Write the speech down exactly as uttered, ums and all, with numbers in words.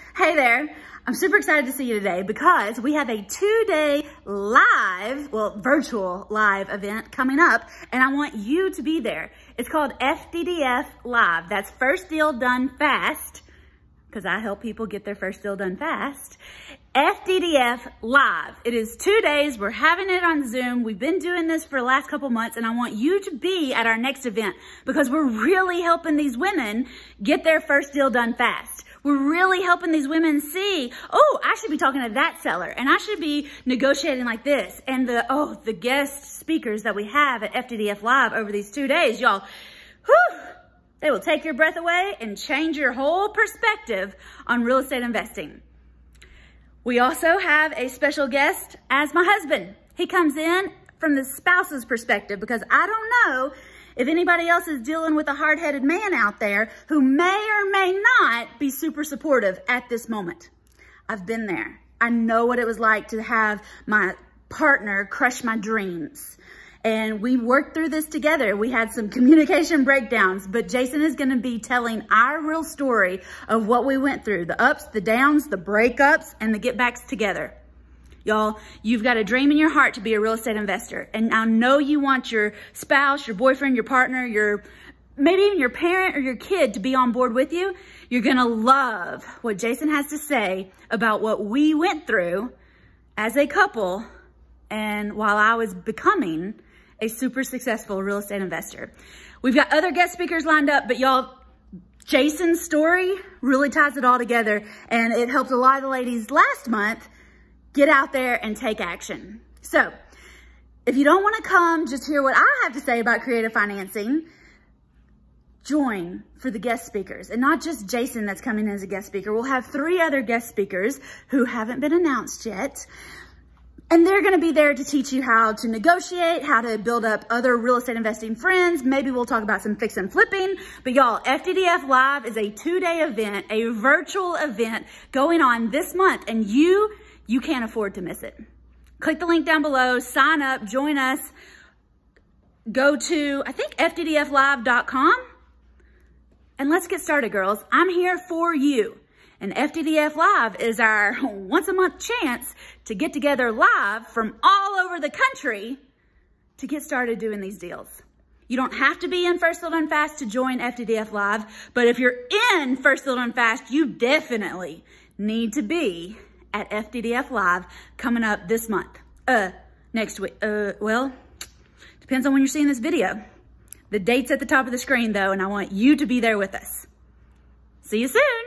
Hey there. I'm super excited to see you today because we have a two-day live, well, virtual live event coming up, and I want you to be there. It's called F D D F Live. That's First Deal Done Fast, because I help people get their first deal done fast. F D D F Live. It is two days. We're having it on Zoom. We've been doing this for the last couple months, and I want you to be at our next event because we're really helping these women get their first deal done fast. We're really helping these women see, oh, I should be talking to that seller, and I should be negotiating like this. And the, oh, the guest speakers that we have at F D D F Live over these two days, y'all, whew, they will take your breath away and change your whole perspective on real estate investing. We also have a special guest as my husband. He comes in from the spouse's perspective because I don't know if anybody else is dealing with a hard-headed man out there who may or may not be super supportive at this moment. I've been there. I know what it was like to have my partner crush my dreams. And we worked through this together. We had some communication breakdowns, but Jason is gonna be telling our real story of what we went through, the ups, the downs, the breakups, and the get backs together. Y'all, you've got a dream in your heart to be a real estate investor. And I know you want your spouse, your boyfriend, your partner, your maybe even your parent or your kid to be on board with you. You're gonna love what Jason has to say about what we went through as a couple and while I was becoming a super successful real estate investor. We've got other guest speakers lined up, but y'all, Jason's story really ties it all together, and it helped a lot of the ladies last month get out there and take action. So if you don't want to come just hear what I have to say about creative financing, join for the guest speakers, and not just Jason that's coming in as a guest speaker. We'll have three other guest speakers who haven't been announced yet. And they're gonna be there to teach you how to negotiate, how to build up other real estate investing friends. Maybe we'll talk about some fix and flipping. But y'all, F D D F Live is a two-day event, a virtual event going on this month, and you, you can't afford to miss it. Click the link down below, sign up, join us. Go to, I think, F D D F live dot com. And let's get started, girls. I'm here for you. And F D D F Live is our once a month chance to get together live from all over the country to get started doing these deals. You don't have to be in First Deal Done Fast to join F D D F Live, but if you're in First Deal Done Fast, you definitely need to be at F D D F Live coming up this month. Uh, next week, uh, well, depends on when you're seeing this video. The date's at the top of the screen though, and I want you to be there with us. See you soon.